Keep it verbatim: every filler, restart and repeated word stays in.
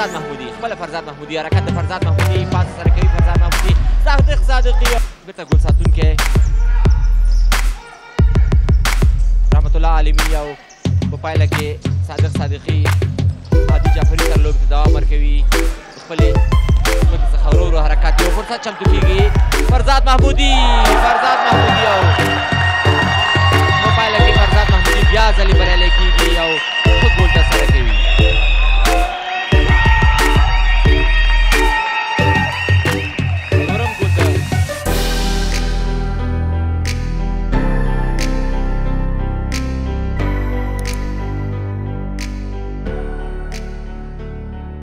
فرزاد محمودي خپل فرزاد محمودي حرکت د فرزاد محمودي پاس سره کوي فرزاد محمودي صادق صادقي بیرته ګول ساتونکی رحمت الله عالمي او په پایله کې صادق صادقي عادي جعفري سره لوبې ته دوام ورکوي خپلې ځمکې څخه ورو ورو حرکت یو فرصت چمتو کېږي فرزاد محمودي فرزاد محمودي او